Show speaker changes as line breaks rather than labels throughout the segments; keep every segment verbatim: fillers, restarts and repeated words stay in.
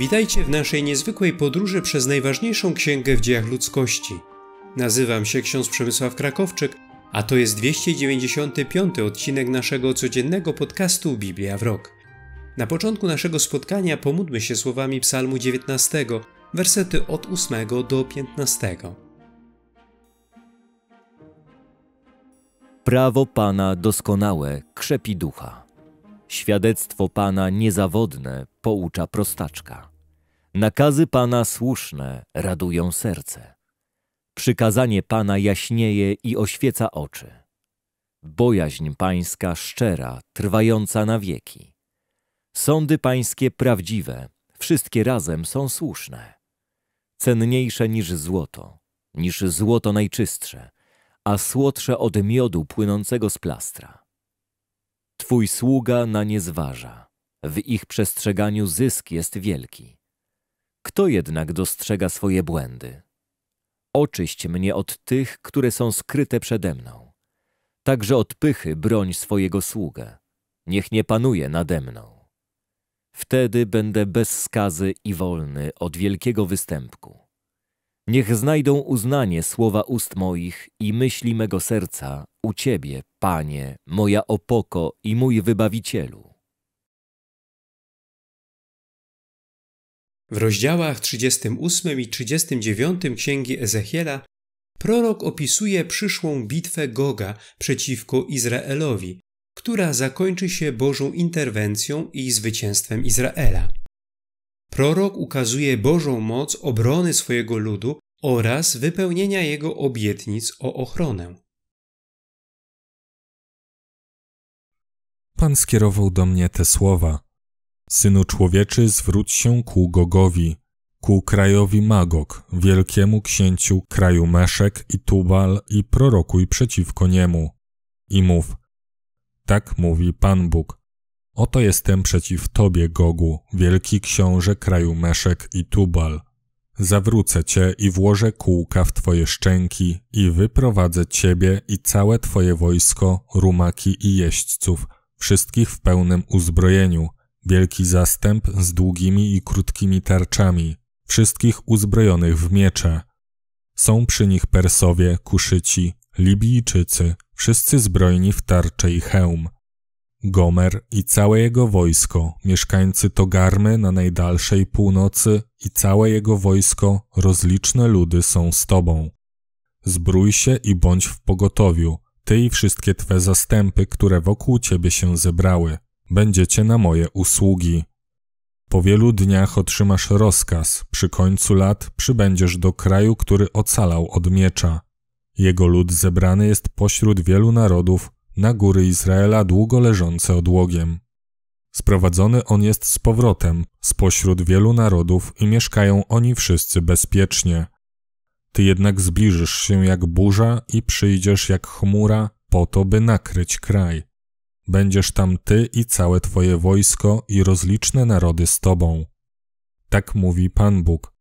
Witajcie w naszej niezwykłej podróży przez najważniejszą księgę w dziejach ludzkości. Nazywam się ksiądz Przemysław Krakowczyk, a to jest dwieście dziewięćdziesiąty piąty odcinek naszego codziennego podcastu Biblia w rok. Na początku naszego spotkania pomódlmy się słowami Psalmu dziewiętnastego, wersety od ósmego do piętnastego.
Prawo Pana doskonałe krzepi ducha. Świadectwo Pana niezawodne poucza prostaczka. Nakazy Pana słuszne radują serce. Przykazanie Pana jaśnieje i oświeca oczy. Bojaźń Pańska szczera, trwająca na wieki. Sądy Pańskie prawdziwe, wszystkie razem są słuszne. Cenniejsze niż złoto, niż złoto najczystsze, a słodsze od miodu płynącego z plastra. Twój sługa na nie zważa, w ich przestrzeganiu zysk jest wielki. Kto jednak dostrzega swoje błędy? Oczyść mnie od tych, które są skryte przede mną. Także od pychy broń swojego sługę. Niech nie panuje nade mną. Wtedy będę bez skazy i wolny od wielkiego występku. Niech znajdą uznanie słowa ust moich i myśli mego serca u Ciebie, Panie, moja opoko i mój Wybawicielu.
W rozdziałach trzydziestym ósmym i trzydziestym dziewiątym księgi Ezechiela prorok opisuje przyszłą bitwę Goga przeciwko Izraelowi, która zakończy się Bożą interwencją i zwycięstwem Izraela. Prorok ukazuje Bożą moc obrony swojego ludu oraz wypełnienia jego obietnic o ochronę.
Pan skierował do mnie te słowa. Synu człowieczy, zwróć się ku Gogowi, ku krajowi Magog, wielkiemu księciu kraju Meszek i Tubal i prorokuj przeciwko niemu. I mów, tak mówi Pan Bóg. Oto jestem przeciw Tobie, Gogu, wielki książę kraju Meszek i Tubal. Zawrócę Cię i włożę kółka w Twoje szczęki i wyprowadzę Ciebie i całe Twoje wojsko, rumaki i jeźdźców, wszystkich w pełnym uzbrojeniu, wielki zastęp z długimi i krótkimi tarczami, wszystkich uzbrojonych w miecze. Są przy nich Persowie, Kuszyci, Libijczycy, wszyscy zbrojni w tarcze i hełm. Gomer i całe jego wojsko, mieszkańcy Togarmy na najdalszej północy i całe jego wojsko, rozliczne ludy są z Tobą. Zbrój się i bądź w pogotowiu, Ty i wszystkie Twe zastępy, które wokół Ciebie się zebrały. Będziecie na moje usługi. Po wielu dniach otrzymasz rozkaz, przy końcu lat przybędziesz do kraju, który ocalał od miecza. Jego lud zebrany jest pośród wielu narodów, na góry Izraela długo leżące odłogiem. Sprowadzony on jest z powrotem, spośród wielu narodów i mieszkają oni wszyscy bezpiecznie. Ty jednak zbliżysz się jak burza i przyjdziesz jak chmura po to, by nakryć kraj. Będziesz tam Ty i całe Twoje wojsko i rozliczne narody z Tobą. Tak mówi Pan Bóg.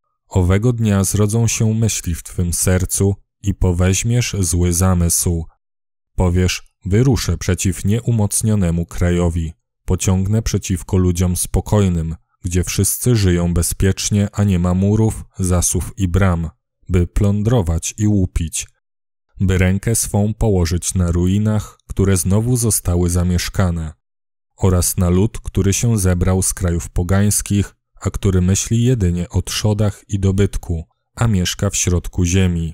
Owego dnia zrodzą się myśli w Twym sercu i poweźmiesz zły zamysł. Powiesz, wyruszę przeciw nieumocnionemu krajowi, pociągnę przeciwko ludziom spokojnym, gdzie wszyscy żyją bezpiecznie, a nie ma murów, zasów i bram, by plądrować i łupić, by rękę swą położyć na ruinach, które znowu zostały zamieszkane, oraz na lud, który się zebrał z krajów pogańskich, a który myśli jedynie o trzodach i dobytku, a mieszka w środku ziemi.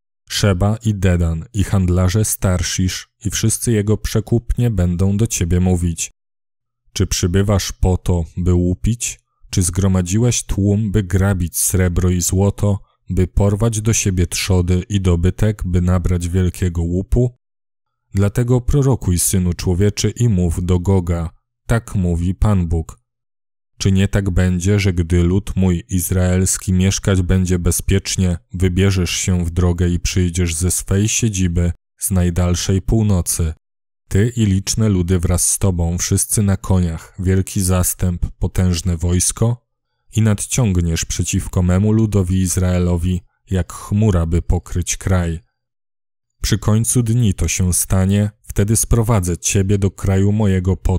Szeba i Dedan i handlarze z Tarszisz i wszyscy jego przekupnie będą do Ciebie mówić. Czy przybywasz po to, by łupić? Czy zgromadziłeś tłum, by grabić srebro i złoto, by porwać do siebie trzody i dobytek, by nabrać wielkiego łupu? Dlatego prorokuj, synu człowieczy, i mów do Goga, tak mówi Pan Bóg. Czy nie tak będzie, że gdy lud mój izraelski mieszkać będzie bezpiecznie, wybierzesz się w drogę i przyjdziesz ze swej siedziby z najdalszej północy, Ty i liczne ludy wraz z Tobą, wszyscy na koniach, wielki zastęp, potężne wojsko, i nadciągniesz przeciwko memu ludowi Izraelowi, jak chmura, by pokryć kraj. Przy końcu dni to się stanie, wtedy sprowadzę Ciebie do kraju mojego po to,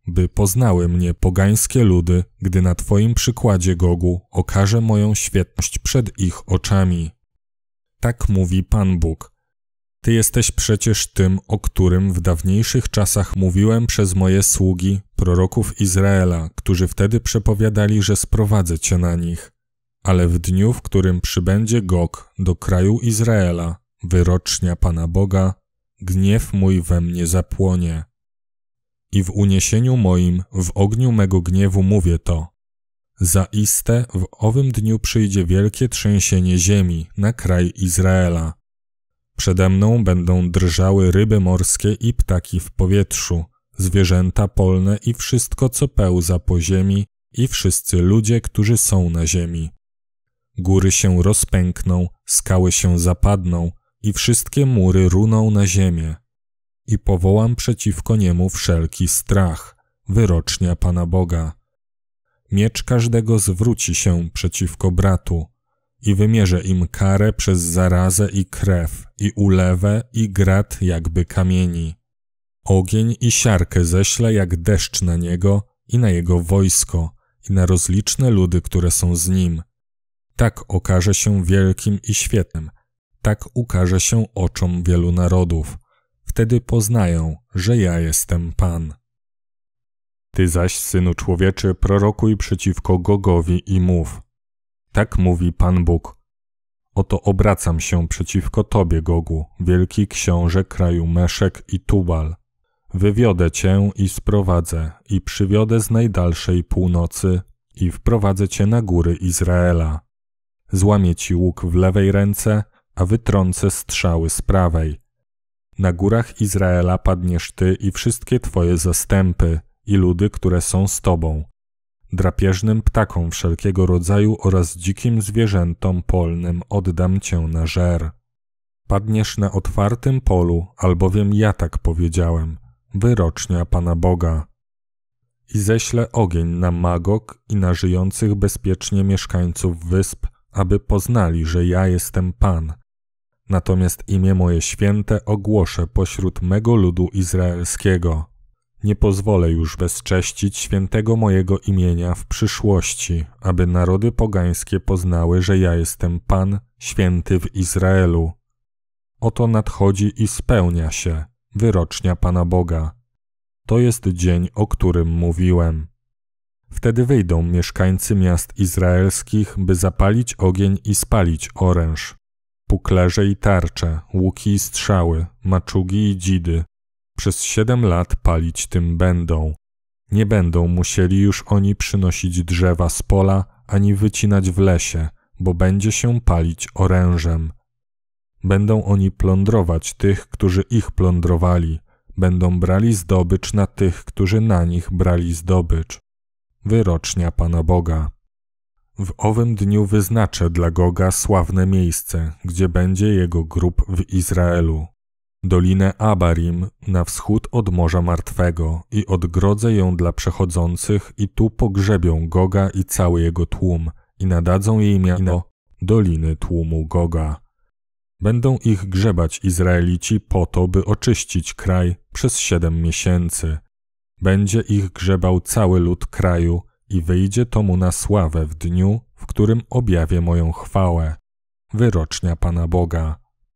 by poznały mnie pogańskie ludy, gdy na Twoim przykładzie, Gogu, okażę moją świetność przed ich oczami. Tak mówi Pan Bóg. Ty jesteś przecież tym, o którym w dawniejszych czasach mówiłem przez moje sługi, proroków Izraela, którzy wtedy przepowiadali, że sprowadzę Cię na nich. Ale w dniu, w którym przybędzie Gog do kraju Izraela, wyrocznia Pana Boga, gniew mój we mnie zapłonie. I w uniesieniu moim, w ogniu mego gniewu mówię to. Zaiste w owym dniu przyjdzie wielkie trzęsienie ziemi na kraj Izraela. Przede mną będą drżały ryby morskie i ptaki w powietrzu, zwierzęta polne i wszystko, co pełza po ziemi i wszyscy ludzie, którzy są na ziemi. Góry się rozpękną, skały się zapadną i wszystkie mury runą na ziemię. I powołam przeciwko niemu wszelki strach, wyrocznia Pana Boga. Miecz każdego zwróci się przeciwko bratu i wymierzę im karę przez zarazę i krew, i ulewę, i grat jakby kamieni. Ogień i siarkę ześlę jak deszcz na niego i na jego wojsko i na rozliczne ludy, które są z nim. Tak okaże się wielkim i świetnym, tak ukaże się oczom wielu narodów. Wtedy poznają, że ja jestem Pan. Ty zaś, Synu Człowieczy, prorokuj przeciwko Gogowi i mów. Tak mówi Pan Bóg. Oto obracam się przeciwko Tobie, Gogu, wielki książę kraju Meszek i Tubal. Wywiodę Cię i sprowadzę, i przywiodę z najdalszej północy, i wprowadzę Cię na góry Izraela. Złamię Ci łuk w lewej ręce, a wytrącę strzały z prawej. Na górach Izraela padniesz Ty i wszystkie Twoje zastępy i ludy, które są z Tobą. Drapieżnym ptakom wszelkiego rodzaju oraz dzikim zwierzętom polnym oddam Cię na żer. Padniesz na otwartym polu, albowiem ja tak powiedziałem, wyrocznia Pana Boga. I ześlę ogień na Magog i na żyjących bezpiecznie mieszkańców wysp, aby poznali, że ja jestem Pan. Natomiast imię moje święte ogłoszę pośród mego ludu izraelskiego. Nie pozwolę już bezcześcić świętego mojego imienia w przyszłości, aby narody pogańskie poznały, że ja jestem Pan, święty w Izraelu. Oto nadchodzi i spełnia się, wyrocznia Pana Boga. To jest dzień, o którym mówiłem. Wtedy wyjdą mieszkańcy miast izraelskich, by zapalić ogień i spalić oręż. Puklerze i tarcze, łuki i strzały, maczugi i dzidy. Przez siedem lat palić tym będą. Nie będą musieli już oni przynosić drzewa z pola, ani wycinać w lesie, bo będzie się palić orężem. Będą oni plądrować tych, którzy ich plądrowali. Będą brali zdobycz na tych, którzy na nich brali zdobycz. Wyrocznia Pana Boga. W owym dniu wyznaczę dla Goga sławne miejsce, gdzie będzie jego grób w Izraelu. Dolinę Abarim na wschód od Morza Martwego i odgrodzę ją dla przechodzących i tu pogrzebią Goga i cały jego tłum i nadadzą jej miano Doliny Tłumu Goga. Będą ich grzebać Izraelici po to, by oczyścić kraj przez siedem miesięcy. Będzie ich grzebał cały lud kraju i wyjdzie to mu na sławę w dniu, w którym objawię moją chwałę. Wyrocznia Pana Boga.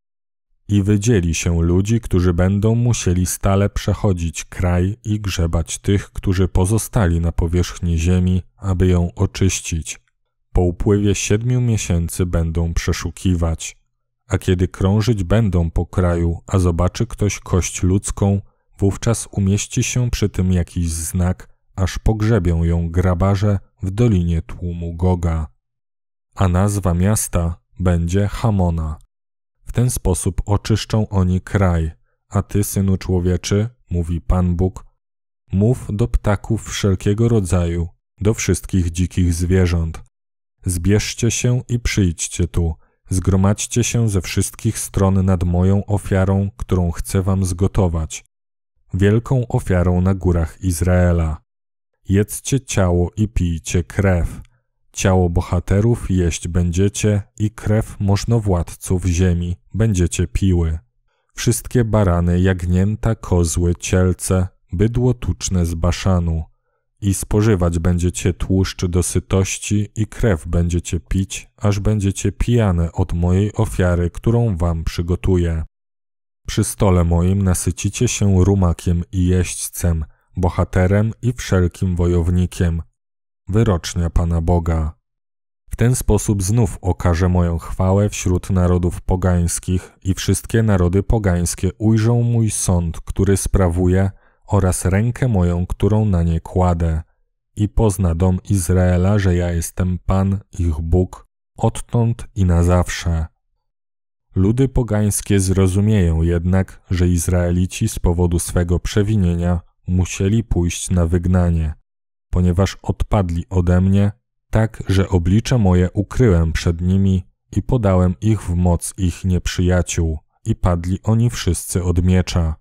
I wydzieli się ludzi, którzy będą musieli stale przechodzić kraj i grzebać tych, którzy pozostali na powierzchni ziemi, aby ją oczyścić. Po upływie siedmiu miesięcy będą przeszukiwać. A kiedy krążyć będą po kraju, a zobaczy ktoś kość ludzką, wówczas umieści się przy tym jakiś znak, aż pogrzebią ją grabarze w Dolinie Tłumu Goga. A nazwa miasta będzie Hamona. W ten sposób oczyszczą oni kraj, a Ty, Synu Człowieczy, mówi Pan Bóg, mów do ptaków wszelkiego rodzaju, do wszystkich dzikich zwierząt. Zbierzcie się i przyjdźcie tu, zgromadźcie się ze wszystkich stron nad moją ofiarą, którą chcę wam zgotować. Wielką ofiarą na górach Izraela. Jedzcie ciało i pijcie krew. Ciało bohaterów jeść będziecie i krew możnowładców ziemi będziecie piły. Wszystkie barany, jagnięta, kozły, cielce, bydło tuczne z Baszanu, i spożywać będziecie tłuszcz do sytości i krew będziecie pić, aż będziecie pijane od mojej ofiary, którą wam przygotuję. Przy stole moim nasycicie się rumakiem i jeźdźcem, bohaterem i wszelkim wojownikiem. Wyrocznia Pana Boga. W ten sposób znów okażę moją chwałę wśród narodów pogańskich i wszystkie narody pogańskie ujrzą mój sąd, który sprawuję, oraz rękę moją, którą na nie kładę. I pozna dom Izraela, że ja jestem Pan, ich Bóg, odtąd i na zawsze. Ludy pogańskie zrozumieją jednak, że Izraelici z powodu swego przewinienia musieli pójść na wygnanie, ponieważ odpadli ode mnie, tak, że oblicze moje ukryłem przed nimi i podałem ich w moc ich nieprzyjaciół i padli oni wszyscy od miecza.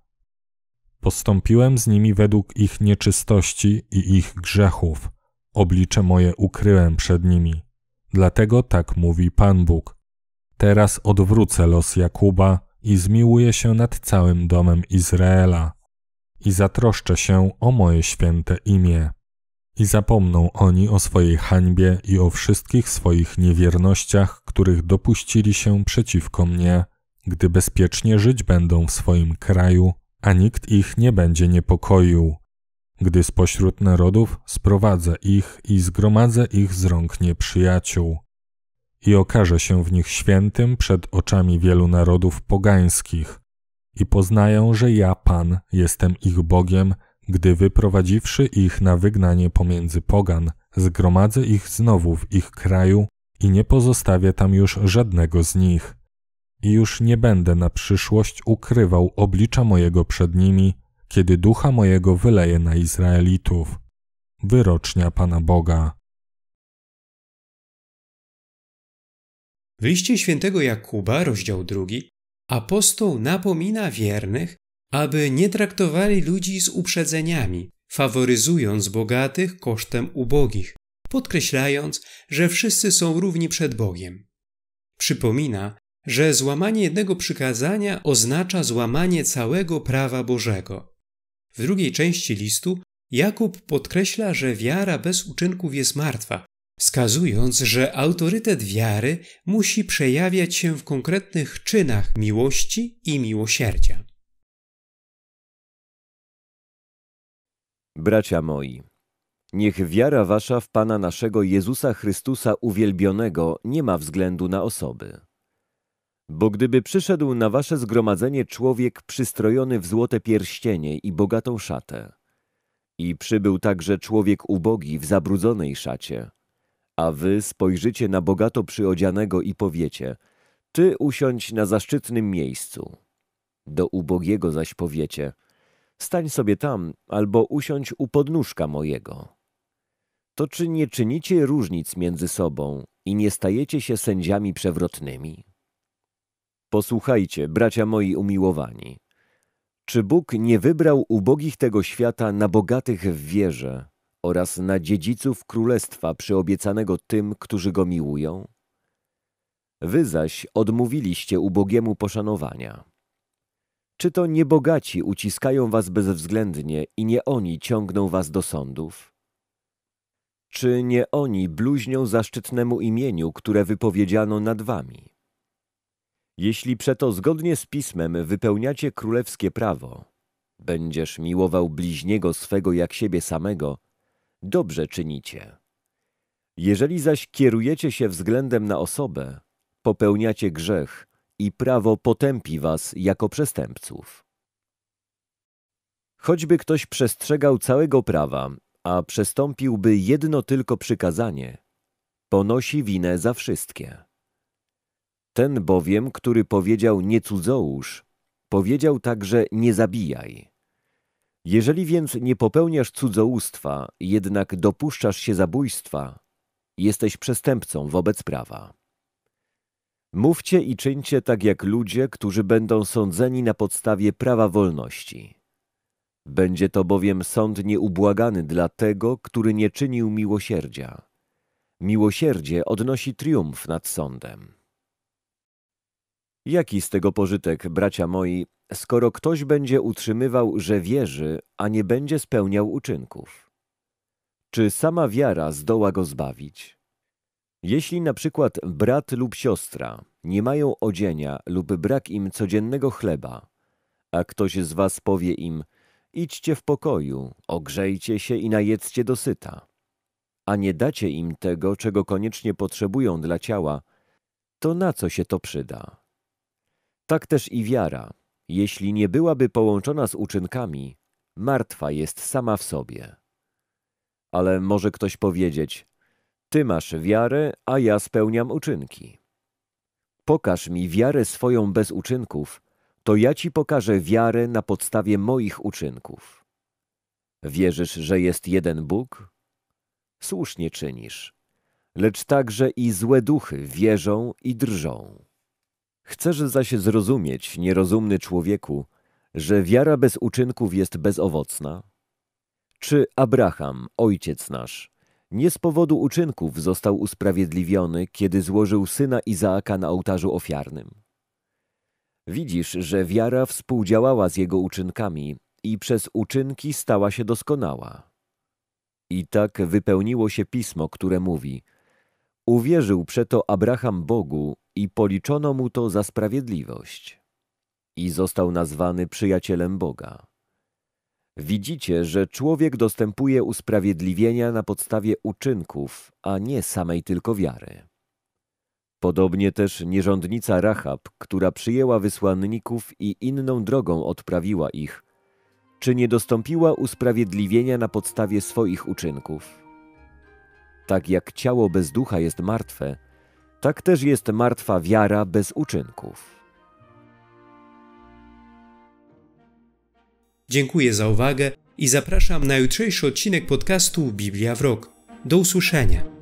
Postąpiłem z nimi według ich nieczystości i ich grzechów. Oblicze moje ukryłem przed nimi. Dlatego tak mówi Pan Bóg. Teraz odwrócę los Jakuba i zmiłuję się nad całym domem Izraela i zatroszczę się o moje święte imię. I zapomną oni o swojej hańbie i o wszystkich swoich niewiernościach, których dopuścili się przeciwko mnie, gdy bezpiecznie żyć będą w swoim kraju, a nikt ich nie będzie niepokoił, gdy spośród narodów sprowadzę ich i zgromadzę ich z rąk nieprzyjaciół. I okażę się w nich świętym przed oczami wielu narodów pogańskich i poznają, że ja, Pan, jestem ich Bogiem, gdy wyprowadziwszy ich na wygnanie pomiędzy pogan, zgromadzę ich znowu w ich kraju i nie pozostawię tam już żadnego z nich. I już nie będę na przyszłość ukrywał oblicza mojego przed nimi, kiedy ducha mojego wyleję na Izraelitów. Wyrocznia Pana Boga.
W liście świętego Jakuba, rozdział drugi, apostoł napomina wiernych, aby nie traktowali ludzi z uprzedzeniami, faworyzując bogatych kosztem ubogich, podkreślając, że wszyscy są równi przed Bogiem. Przypomina, że złamanie jednego przykazania oznacza złamanie całego prawa Bożego. W drugiej części listu Jakub podkreśla, że wiara bez uczynków jest martwa, wskazując, że autorytet wiary musi przejawiać się w konkretnych czynach miłości i miłosierdzia.
Bracia moi, niech wiara wasza w Pana naszego Jezusa Chrystusa uwielbionego nie ma względu na osoby. Bo gdyby przyszedł na wasze zgromadzenie człowiek przystrojony w złote pierścienie i bogatą szatę, i przybył także człowiek ubogi w zabrudzonej szacie, a wy spojrzycie na bogato przyodzianego i powiecie, ty usiądź na zaszczytnym miejscu. Do ubogiego zaś powiecie, stań sobie tam, albo usiądź u podnóżka mojego. To czy nie czynicie różnic między sobą i nie stajecie się sędziami przewrotnymi? Posłuchajcie, bracia moi umiłowani. Czy Bóg nie wybrał ubogich tego świata na bogatych w wierze oraz na dziedziców królestwa przyobiecanego tym, którzy Go miłują? Wy zaś odmówiliście ubogiemu poszanowania. Czy to nie bogaci uciskają was bezwzględnie i nie oni ciągną was do sądów? Czy nie oni bluźnią zaszczytnemu imieniu, które wypowiedziano nad wami? Jeśli przeto zgodnie z Pismem wypełniacie królewskie prawo, będziesz miłował bliźniego swego jak siebie samego, dobrze czynicie. Jeżeli zaś kierujecie się względem na osobę, popełniacie grzech i prawo potępi was jako przestępców. Choćby ktoś przestrzegał całego prawa, a przestąpiłby jedno tylko przykazanie, ponosi winę za wszystkie. Ten bowiem, który powiedział nie cudzołóż, powiedział także nie zabijaj. Jeżeli więc nie popełniasz cudzołóstwa, jednak dopuszczasz się zabójstwa, jesteś przestępcą wobec prawa. Mówcie i czyńcie tak jak ludzie, którzy będą sądzeni na podstawie prawa wolności. Będzie to bowiem sąd nieubłagany dla tego, który nie czynił miłosierdzia. Miłosierdzie odnosi triumf nad sądem. Jaki z tego pożytek, bracia moi, skoro ktoś będzie utrzymywał, że wierzy, a nie będzie spełniał uczynków? Czy sama wiara zdoła go zbawić? Jeśli na przykład brat lub siostra nie mają odzienia lub brak im codziennego chleba, a ktoś z was powie im: idźcie w pokoju, ogrzejcie się i najedzcie dosyta, a nie dacie im tego, czego koniecznie potrzebują dla ciała, to na co się to przyda? Tak też i wiara, jeśli nie byłaby połączona z uczynkami, martwa jest sama w sobie. Ale może ktoś powiedzieć: ty masz wiarę, a ja spełniam uczynki. Pokaż mi wiarę swoją bez uczynków, to ja ci pokażę wiarę na podstawie moich uczynków. Wierzysz, że jest jeden Bóg? Słusznie czynisz, lecz także i złe duchy wierzą i drżą. Chcesz zaś zrozumieć, nierozumny człowieku, że wiara bez uczynków jest bezowocna? Czy Abraham, ojciec nasz, nie z powodu uczynków został usprawiedliwiony, kiedy złożył syna Izaaka na ołtarzu ofiarnym? Widzisz, że wiara współdziałała z jego uczynkami i przez uczynki stała się doskonała. I tak wypełniło się pismo, które mówi: uwierzył przeto Abraham Bogu i policzono mu to za sprawiedliwość. I został nazwany przyjacielem Boga. Widzicie, że człowiek dostępuje usprawiedliwienia na podstawie uczynków, a nie samej tylko wiary. Podobnie też nierządnica Rahab, która przyjęła wysłanników i inną drogą odprawiła ich, czy nie dostąpiła usprawiedliwienia na podstawie swoich uczynków? Tak jak ciało bez ducha jest martwe, tak też jest martwa wiara bez uczynków.
Dziękuję za uwagę i zapraszam na jutrzejszy odcinek podcastu Biblia w rok. Do usłyszenia.